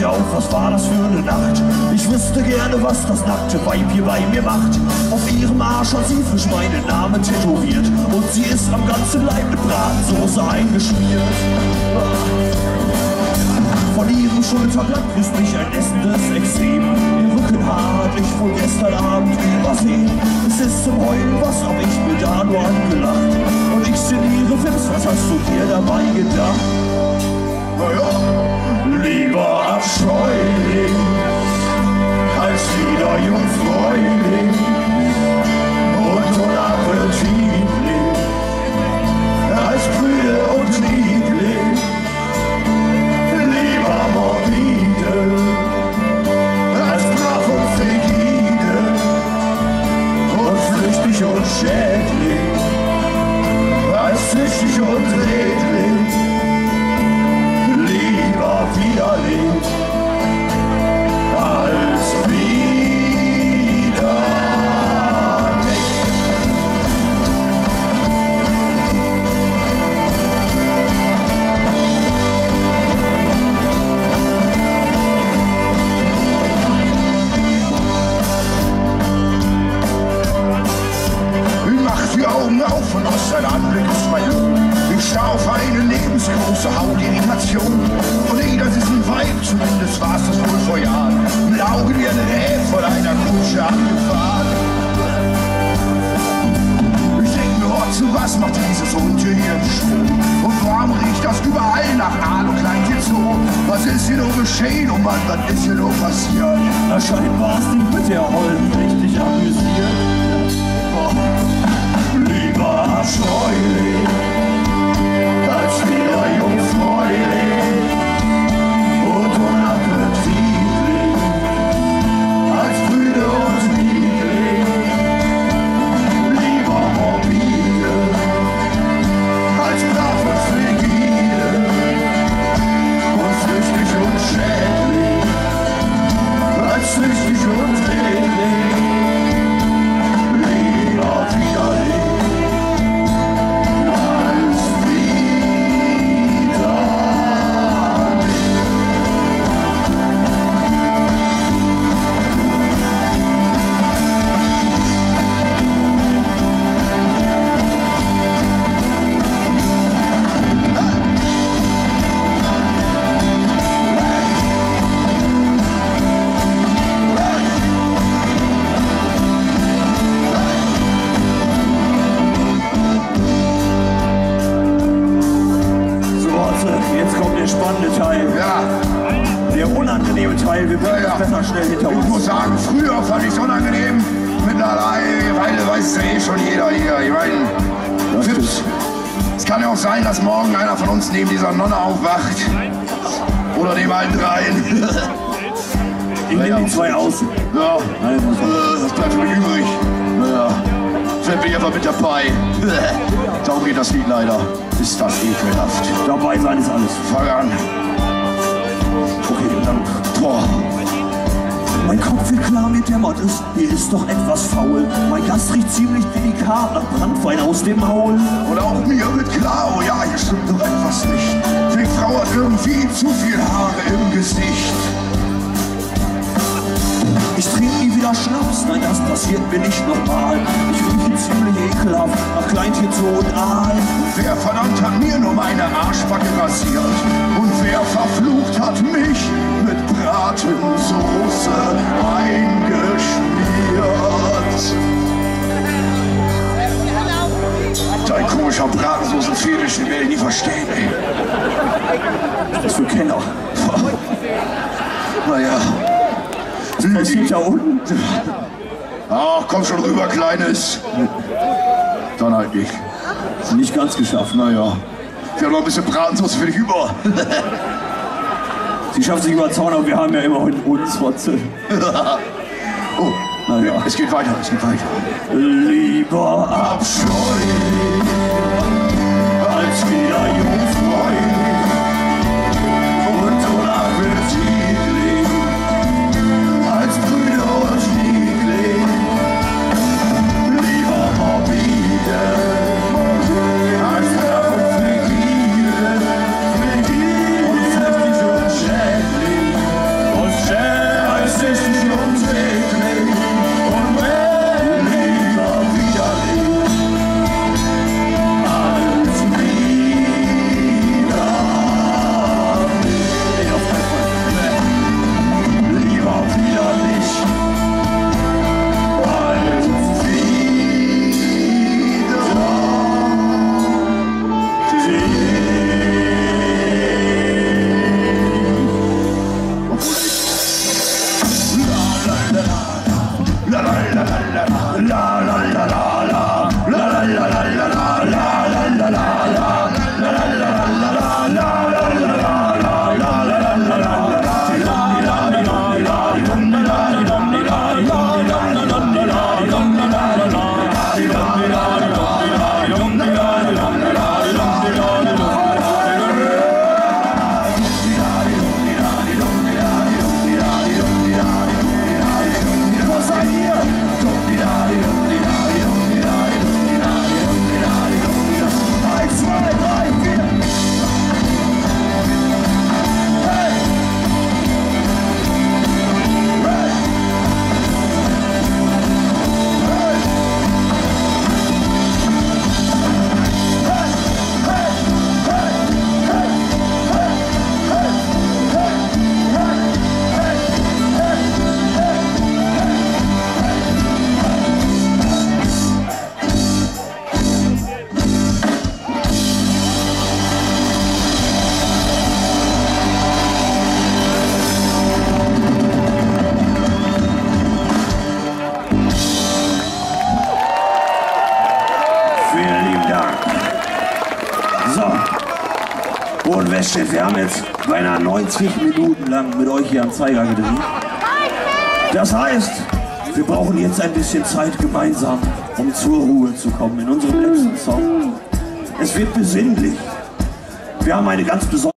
mich auf, was war das für eine Nacht? Ich wüsste gerne, was das nackte Weib hier bei mir macht. Auf ihrem Arsch hat sie frisch meinen Namen tätowiert und sie ist am ganzen Leib mit Bratensoße eingeschmiert. Von ihrem Schulterblatt küsst mich ein essendes Extrem. Ihr Rückenhaar hat ich wohl gestern Abend übersehen. Es ist zum Heulen, was hab ich mir da nur angelacht? Und ich sinniere, Fips, was hast du dir dabei gedacht? Naja, lieber Abscheuling, als wieder Jungfräuling und unappetitlich, als Brüder und Liebling. Morbide, als brav und frigide und flüchtig und schädlich, als züchtig und redlich, lieber widerlich, als widerlich. Die Augen auf und aus sein Anblick ist mein Lohn. Ich starr auf eine lebensgroße Hautirritation. Und eh, das ist ein Weib, zumindest war's das wohl vor Jahren. Mit Augen wie ein Reh von einer Kutsche angefahren. Ich denk mir, oh, zu was macht dieses Untier hier im Schuh? Und warum riecht das überall nach Alu-Kleintierzoo? Was ist hier nur geschehen? Oh Mann, was ist hier nur passiert? Na scheinbar ist die mit der Holden richtig amüsiert. Lieber Abscheuling, als wieder Jungfräuling und unappetitlich, als Brüder und Liebling, lieber morbide, als brav und frigide und flüchtig und schädlich, als flüchtig und redlich, lieber widerlich. Jetzt kommt der spannende Teil. Ja. Der unangenehme Teil, wir bringen das besser schnell hinter uns. Ich muss sagen, früher fand ich es unangenehm. Mittlerweile weiß es eh schon jeder hier. Ich meine, Fips, es kann ja auch sein, dass morgen einer von uns neben dieser Nonne aufwacht. Oder neben allen dreien. Ich nehme die zwei außen. Ja, das bleibt für mich übrig. Naja, vielleicht bin ich einfach mit dabei. Darum geht das Lied leider. Ist das ekelhaft. Dabei sein ist alles. Fang an. Okay, dann. Boah. Mein Kopf wird klar, mir dämmert es. Hier ist doch etwas faul. Mein Gast riecht ziemlich delikat nach Brandwein aus dem Maul. Und auch mir wird klar, oh ja, hier stimmt doch etwas nicht. Die Frau hat irgendwie zu viel Haare im Gesicht. Ich trinke nie wieder Schnaps, nein, das passiert mir nicht nochmal. Ich rieche ziemlich ekelhaft nach Kleintierzoo und Aal. Wer verdammt hat mir nur meine Arschbacke rasiert? Und wer verflucht hat mich mit Bratensoße eingeschmiert? Dein komischer Bratensoße-Fetisch, den werde ich nie verstehen, ey. Das ist für Kenner. Naja. Was steht da unten? Ach, komm schon rüber, Kleines. Dann halt nicht. Nicht ganz geschafft, naja. Wir haben noch ein bisschen Bratensoße für dich über. Sie schafft sich über den Zaun, aber wir haben ja immerhin uns, Fotze. Oh, naja. Es geht weiter, es geht weiter. Lieber Abscheuling, als wieder Jungfräuling und unappetitlich, als Brüder und Liebling, lieber morbide, als brav und frigide und flüchtig und schädlich, So, und wer steht? Wir haben jetzt beinahe 90 Minuten lang mit euch hier am Zeiger gedreht. Das heißt, wir brauchen jetzt ein bisschen Zeit gemeinsam, um zur Ruhe zu kommen in unserem letzten Song. Es wird besinnlich. Wir haben eine ganz besondere